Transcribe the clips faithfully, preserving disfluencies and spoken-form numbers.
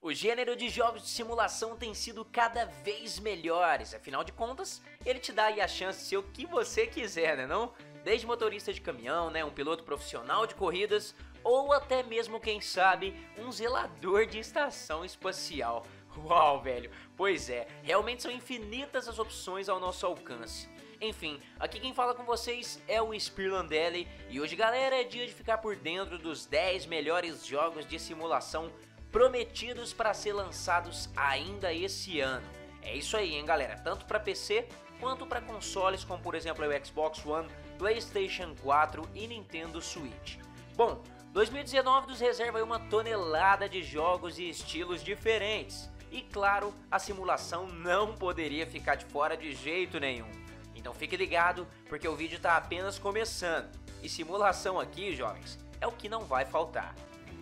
O gênero de jogos de simulação tem sido cada vez melhores, afinal de contas, ele te dá aí a chance de ser o que você quiser, né não? Desde motorista de caminhão, né, um piloto profissional de corridas, ou até mesmo, quem sabe, um zelador de estação espacial. Uau, velho, pois é, realmente são infinitas as opções ao nosso alcance. Enfim, aqui quem fala com vocês é o Spirlandelli, e hoje, galera, é dia de ficar por dentro dos dez melhores jogos de simulação prometidos para ser lançados ainda esse ano. É isso aí, hein, galera, tanto para P C quanto para consoles como, por exemplo, o Xbox One, PlayStation quatro e Nintendo Switch. Bom, dois mil e dezenove nos reserva aí uma tonelada de jogos e estilos diferentes. E claro, a simulação não poderia ficar de fora de jeito nenhum. Então fique ligado, porque o vídeo está apenas começando. E simulação aqui, jovens, é o que não vai faltar.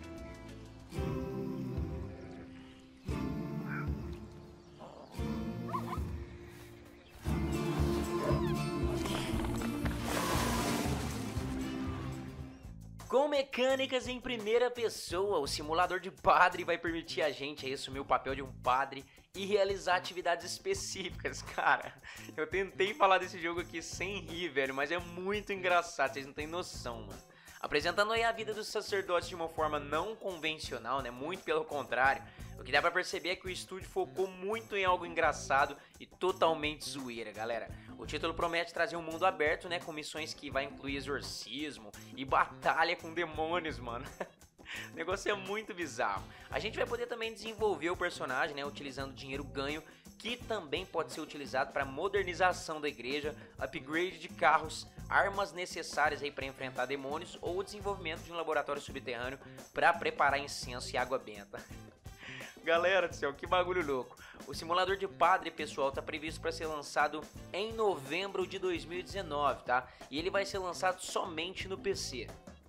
Com mecânicas em primeira pessoa, o simulador de padre vai permitir a gente aí assumir o papel de um padre e realizar atividades específicas. Cara, eu tentei falar desse jogo aqui sem rir, velho, mas é muito engraçado, vocês não têm noção, mano. Apresentando aí a vida dos sacerdotes de uma forma não convencional, né, muito pelo contrário. O que dá pra perceber é que o estúdio focou muito em algo engraçado e totalmente zoeira, galera. O título promete trazer um mundo aberto, né, com missões que vai incluir exorcismo e batalha com demônios, mano. O negócio é muito bizarro. A gente vai poder também desenvolver o personagem, né, utilizando dinheiro ganho, que também pode ser utilizado para modernização da igreja, upgrade de carros, armas necessárias aí para enfrentar demônios ou o desenvolvimento de um laboratório subterrâneo para preparar incenso e água benta. Galera do céu, que bagulho louco. O simulador de padre, pessoal, tá previsto para ser lançado em novembro de dois mil e dezenove, tá? E ele vai ser lançado somente no P C.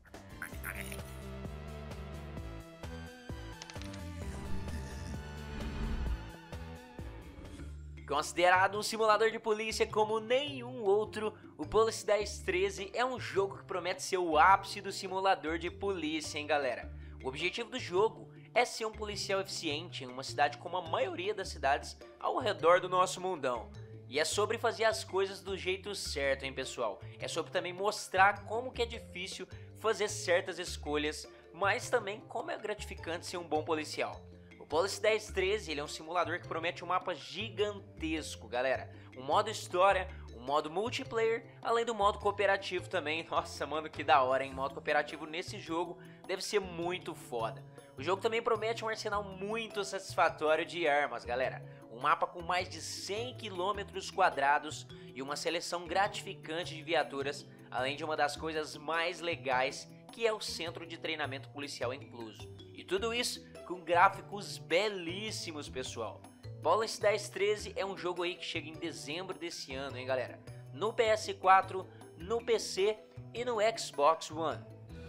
Considerado um simulador de polícia como nenhum outro, o Police dez treze é um jogo que promete ser o ápice do simulador de polícia, hein, galera? O objetivo do jogo é ser um policial eficiente em uma cidade como a maioria das cidades ao redor do nosso mundão. E é sobre fazer as coisas do jeito certo, hein, pessoal? É sobre também mostrar como que é difícil fazer certas escolhas, mas também como é gratificante ser um bom policial. O Police dez treze ele é um simulador que promete um mapa gigantesco, galera. Um modo história, um modo multiplayer, além do modo cooperativo também. Nossa, mano, que da hora, hein? Modo cooperativo nesse jogo deve ser muito foda. O jogo também promete um arsenal muito satisfatório de armas, galera. Um mapa com mais de cem quilômetros quadrados e uma seleção gratificante de viaturas, além de uma das coisas mais legais, que é o centro de treinamento policial incluso. E tudo isso com gráficos belíssimos, pessoal. Police dez treze é um jogo aí que chega em dezembro desse ano, hein, galera? No P S quatro, no P C e no Xbox One.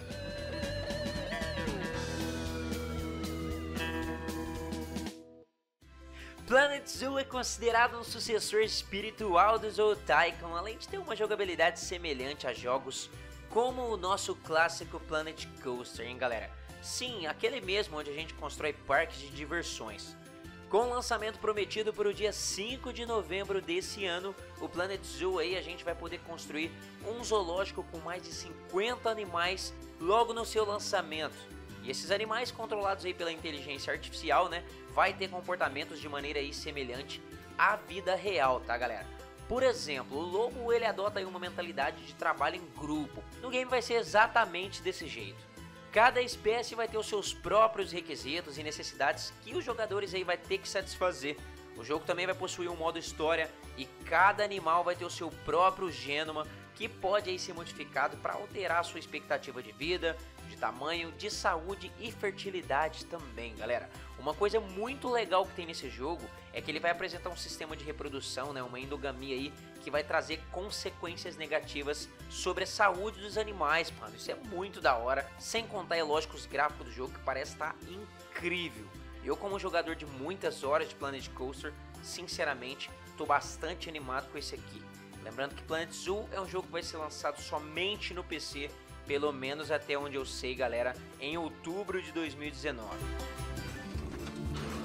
Planet Zoo é considerado um sucessor espiritual do Zoo Tycoon, além de ter uma jogabilidade semelhante a jogos como o nosso clássico Planet Coaster, hein, galera? Sim, aquele mesmo onde a gente constrói parques de diversões. Com o lançamento prometido para o dia cinco de novembro desse ano, o Planet Zoo aí a gente vai poder construir um zoológico com mais de cinquenta animais logo no seu lançamento. E esses animais controlados aí pela inteligência artificial, né, vai ter comportamentos de maneira aí semelhante à vida real, tá, galera? Por exemplo, o lobo ele adota aí uma mentalidade de trabalho em grupo. No game vai ser exatamente desse jeito. Cada espécie vai ter os seus próprios requisitos e necessidades que os jogadores aí vai ter que satisfazer. O jogo também vai possuir um modo história e cada animal vai ter o seu próprio gênoma que pode aí ser modificado para alterar a sua expectativa de vida, de tamanho, de saúde e fertilidade também, galera. Uma coisa muito legal que tem nesse jogo é que ele vai apresentar um sistema de reprodução, né, uma endogamia aí, que vai trazer consequências negativas sobre a saúde dos animais, mano. Isso é muito da hora, sem contar, é lógico, os gráficos do jogo que parece estar incrível. Eu, como jogador de muitas horas de Planet Coaster, sinceramente, tô bastante animado com esse aqui. Lembrando que Planet Zoo é um jogo que vai ser lançado somente no P C, pelo menos até onde eu sei, galera, em outubro de dois mil e dezenove.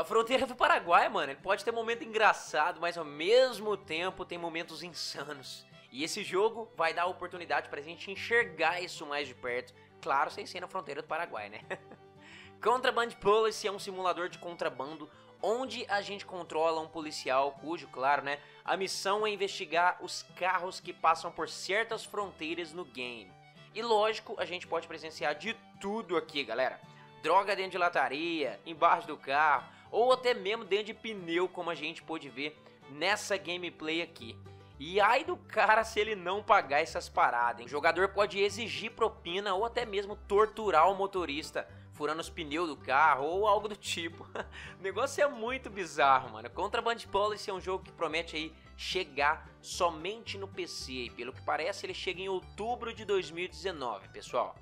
Fronteira do Paraguai, mano, ele pode ter momento engraçado, mas ao mesmo tempo tem momentos insanos. E esse jogo vai dar a oportunidade pra gente enxergar isso mais de perto, claro, sem ser na fronteira do Paraguai, né? Contraband Policy é um simulador de contrabando onde a gente controla um policial cujo, claro, né, a missão é investigar os carros que passam por certas fronteiras no game. E lógico, a gente pode presenciar de tudo aqui, galera. Droga dentro de lataria, embaixo do carro, ou até mesmo dentro de pneu, como a gente pôde ver nessa gameplay aqui. E ai do cara se ele não pagar essas paradas, hein? O jogador pode exigir propina ou até mesmo torturar o motorista, furando os pneus do carro ou algo do tipo. O negócio é muito bizarro, mano. Contraband Policy é um jogo que promete aí chegar somente no P C. E pelo que parece ele chega em outubro de dois mil e dezenove, pessoal.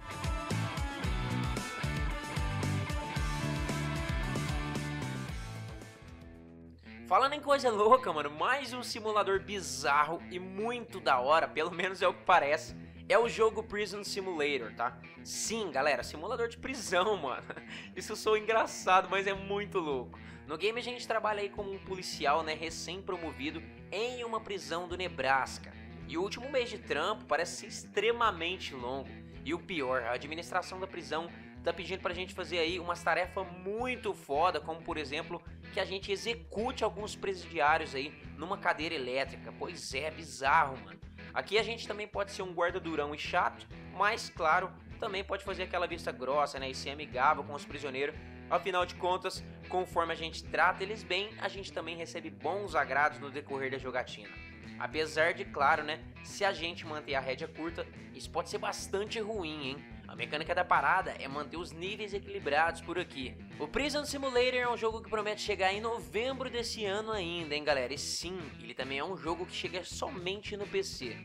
Falando em coisa louca, mano, mais um simulador bizarro e muito da hora, pelo menos é o que parece, é o jogo Prison Simulator, tá? Sim, galera, simulador de prisão, mano. Isso soa engraçado, mas é muito louco. No game a gente trabalha aí como um policial, né, recém-promovido em uma prisão do Nebraska. E o último mês de trampo parece ser extremamente longo. E o pior, a administração da prisão tá pedindo pra gente fazer aí umas tarefas muito foda, como por exemplo, que a gente execute alguns presidiários aí numa cadeira elétrica. Pois é, bizarro, mano. Aqui a gente também pode ser um guarda durão e chato, mas claro, também pode fazer aquela vista grossa, né, e ser amigável com os prisioneiros. Afinal de contas, conforme a gente trata eles bem, a gente também recebe bons agrados no decorrer da jogatina. Apesar de, claro, né, se a gente manter a rédea curta, isso pode ser bastante ruim, hein? A mecânica da parada é manter os níveis equilibrados por aqui. O Prison Simulator é um jogo que promete chegar em novembro desse ano ainda, hein, galera? E sim, ele também é um jogo que chega somente no P C.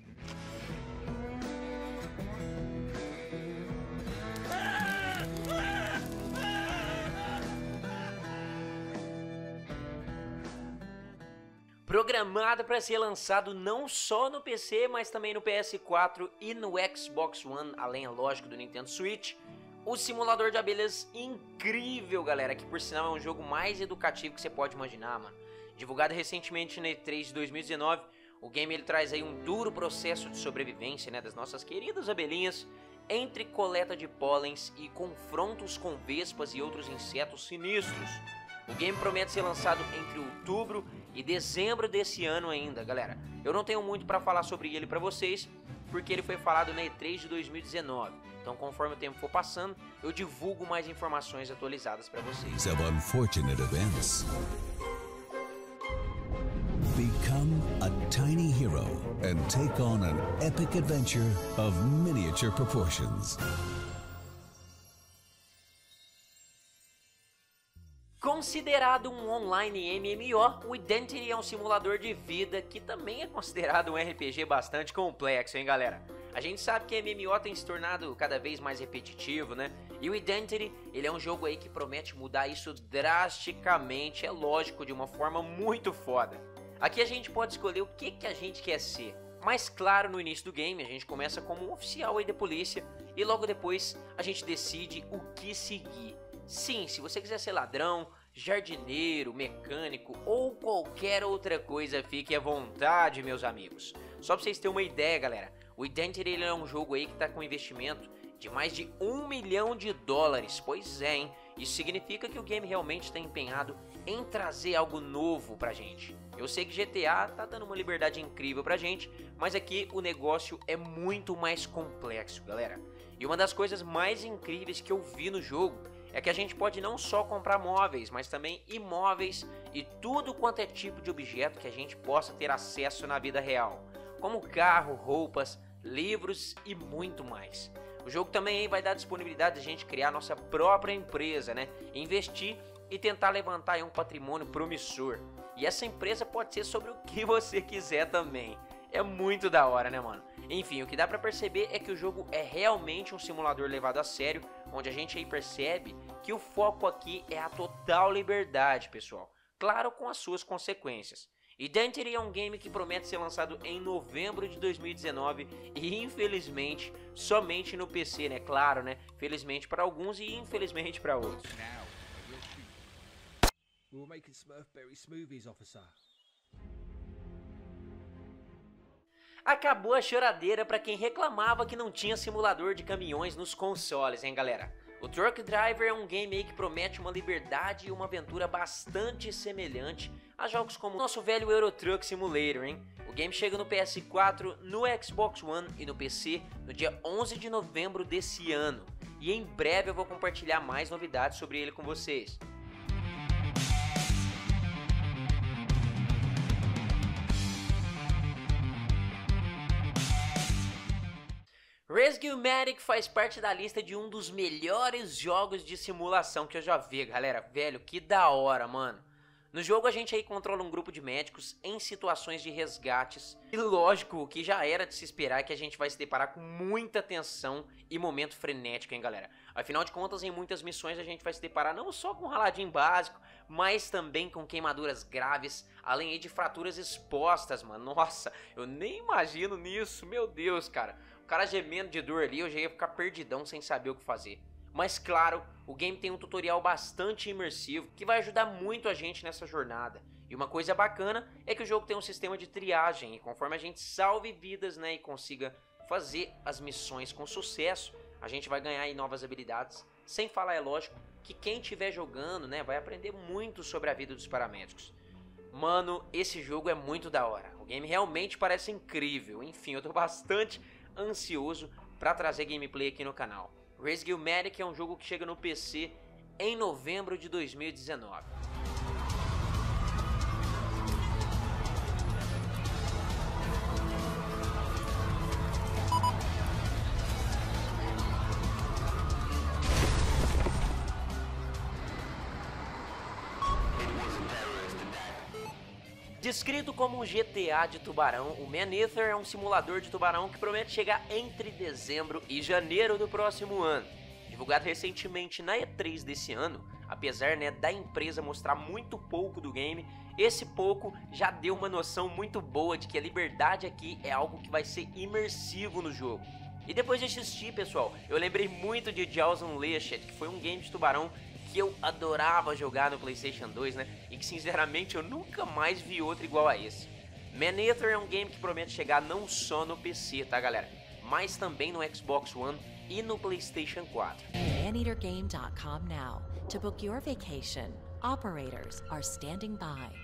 Programado para ser lançado não só no P C, mas também no P S quatro e no Xbox One, além, é lógico, do Nintendo Switch. O simulador de abelhas incrível, galera, que por sinal é um jogo mais educativo que você pode imaginar, mano. Divulgado recentemente na E três de dois mil e dezenove, o game ele traz aí um duro processo de sobrevivência, né, das nossas queridas abelhinhas, entre coleta de pólens e confrontos com vespas e outros insetos sinistros. O game promete ser lançado entre outubro e dezembro desse ano ainda, galera. Eu não tenho muito para falar sobre ele para vocês, porque ele foi falado na E três de dois mil e dezenove. Então, conforme o tempo for passando, eu divulgo mais informações atualizadas para vocês. Of unfortunate events. Become a tiny hero and take on an epic adventure of miniature proportions. Considerado um online M M O, o Identity é um simulador de vida que também é considerado um R P G bastante complexo, hein, galera? A gente sabe que M M O tem se tornado cada vez mais repetitivo, né? E o Identity, ele é um jogo aí que promete mudar isso drasticamente, é lógico, de uma forma muito foda. Aqui a gente pode escolher o que, que a gente quer ser. Mas claro, no início do game a gente começa como um oficial aí da polícia e logo depois a gente decide o que seguir. Sim, se você quiser ser ladrão, jardineiro, mecânico ou qualquer outra coisa, fique à vontade, meus amigos. Só pra vocês terem uma ideia, galera, o Identity ele é um jogo aí que tá com investimento de mais de um milhão de dólares. Pois é, hein? Isso significa que o game realmente está empenhado em trazer algo novo pra gente. Eu sei que G T A tá dando uma liberdade incrível pra gente, mas aqui o negócio é muito mais complexo, galera. E uma das coisas mais incríveis que eu vi no jogo é que a gente pode não só comprar móveis, mas também imóveis e tudo quanto é tipo de objeto que a gente possa ter acesso na vida real, como carro, roupas, livros e muito mais. O jogo também vai dar disponibilidade de a gente criar nossa própria empresa, né? Investir e tentar levantar aí um patrimônio promissor. E essa empresa pode ser sobre o que você quiser também. É muito da hora, né, mano? Enfim, o que dá pra perceber é que o jogo é realmente um simulador levado a sério, onde a gente aí percebe que o foco aqui é a total liberdade, pessoal. Claro, com as suas consequências. Identity é um game que promete ser lançado em novembro de dois mil e dezenove e infelizmente somente no P C, né? Claro, né? Felizmente para alguns e infelizmente para outros. We were making Smurfberry smoothies, officer. Acabou a choradeira para quem reclamava que não tinha simulador de caminhões nos consoles, hein, galera? O Truck Driver é um game aí que promete uma liberdade e uma aventura bastante semelhante a jogos como o nosso velho Euro Truck Simulator, hein? O game chega no P S quatro, no Xbox One e no P C no dia onze de novembro desse ano. E em breve eu vou compartilhar mais novidades sobre ele com vocês. Rescuematic faz parte da lista de um dos melhores jogos de simulação que eu já vi, galera. Velho, que da hora, mano. No jogo a gente aí controla um grupo de médicos em situações de resgates. E lógico, o que já era de se esperar é que a gente vai se deparar com muita tensão e momento frenético, hein, galera. Afinal de contas, em muitas missões a gente vai se deparar não só com um raladinho básico, mas também com queimaduras graves, além aí de fraturas expostas, mano. Nossa, eu nem imagino nisso, meu Deus, cara. O cara gemendo de dor ali, eu já ia ficar perdidão sem saber o que fazer. Mas claro, o game tem um tutorial bastante imersivo que vai ajudar muito a gente nessa jornada. E uma coisa bacana é que o jogo tem um sistema de triagem e conforme a gente salve vidas, né, e consiga fazer as missões com sucesso, a gente vai ganhar aí novas habilidades. Sem falar, é lógico, que quem estiver jogando, né, vai aprender muito sobre a vida dos paramédicos. Mano, esse jogo é muito da hora. O game realmente parece incrível. Enfim, eu tô bastante ansioso para trazer gameplay aqui no canal. Rescuematic é um jogo que chega no P C em novembro de dois mil e dezenove. Descrito como um G T A de tubarão, o Maneater é um simulador de tubarão que promete chegar entre dezembro e janeiro do próximo ano. Divulgado recentemente na E três desse ano, apesar, né, da empresa mostrar muito pouco do game, esse pouco já deu uma noção muito boa de que a liberdade aqui é algo que vai ser imersivo no jogo. E depois de assistir, pessoal, eu lembrei muito de Jaws Unleashed, que foi um game de tubarão que eu adorava jogar no PlayStation dois, né? E que sinceramente eu nunca mais vi outro igual a esse. Maneater é um game que promete chegar não só no P C, tá, galera? Mas também no Xbox One e no PlayStation quatro. maneater game dot com now to book your vacation. Operators are standing by.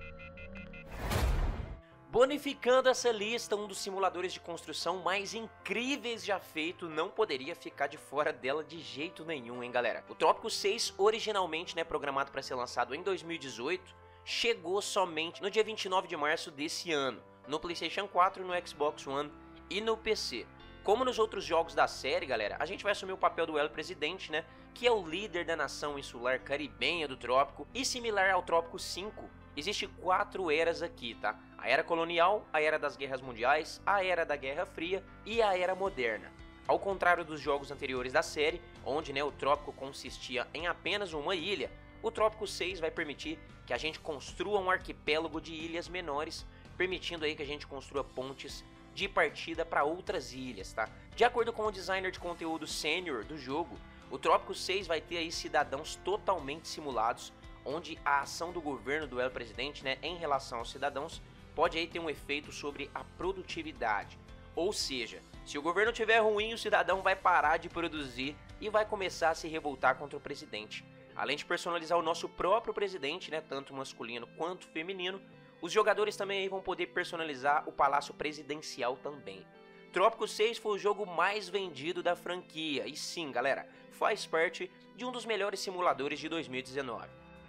Bonificando essa lista, um dos simuladores de construção mais incríveis já feito não poderia ficar de fora dela de jeito nenhum, hein, galera? O Trópico seis, originalmente, né, programado para ser lançado em dois mil e dezoito, chegou somente no dia vinte e nove de março desse ano, no PlayStation quatro, no Xbox One e no P C. Como nos outros jogos da série, galera, a gente vai assumir o papel do El Presidente, né, que é o líder da nação insular caribenha do Trópico, e similar ao Trópico cinco, existe quatro eras aqui, tá? A Era Colonial, a Era das Guerras Mundiais, a Era da Guerra Fria e a Era Moderna. Ao contrário dos jogos anteriores da série, onde, né, o Trópico consistia em apenas uma ilha, o Trópico seis vai permitir que a gente construa um arquipélago de ilhas menores, permitindo aí que a gente construa pontes de partida para outras ilhas, tá? De acordo com o designer de conteúdo sênior do jogo, o Trópico seis vai ter aí cidadãos totalmente simulados, onde a ação do governo do El Presidente, né, em relação aos cidadãos pode aí ter um efeito sobre a produtividade. Ou seja, se o governo estiver ruim, o cidadão vai parar de produzir e vai começar a se revoltar contra o presidente. Além de personalizar o nosso próprio presidente, né, tanto masculino quanto feminino, os jogadores também aí vão poder personalizar o palácio presidencial também. Trópico seis foi o jogo mais vendido da franquia e sim, galera, faz parte de um dos melhores simuladores de dois mil e dezenove.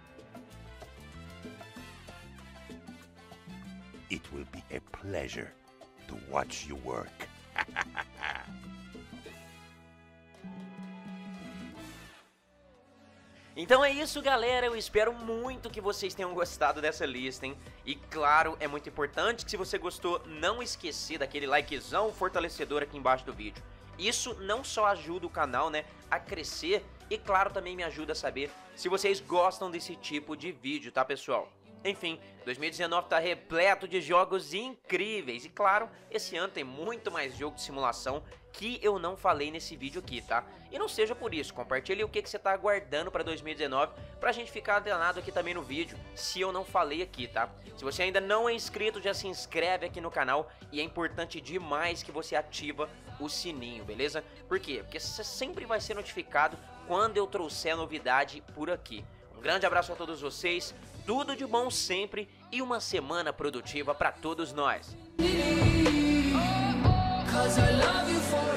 It will be a pleasure to watch you work. Então é isso, galera, eu espero muito que vocês tenham gostado dessa lista, hein? E claro, é muito importante que se você gostou, não esqueça daquele likezão fortalecedor aqui embaixo do vídeo. Isso não só ajuda o canal, né, a crescer e claro, também me ajuda a saber se vocês gostam desse tipo de vídeo, tá, pessoal? Enfim, dois mil e dezenove tá repleto de jogos incríveis e claro, esse ano tem muito mais jogo de simulação que eu não falei nesse vídeo aqui, tá? E não seja por isso, compartilhe o que, que você tá aguardando para dois mil e dezenove pra gente ficar atenado aqui também no vídeo, se eu não falei aqui, tá? Se você ainda não é inscrito, já se inscreve aqui no canal e é importante demais que você ativa o sininho, beleza? Por quê? Porque você sempre vai ser notificado quando eu trouxer novidade por aqui. Um grande abraço a todos vocês, tudo de bom sempre e uma semana produtiva para todos nós. Cause I love you for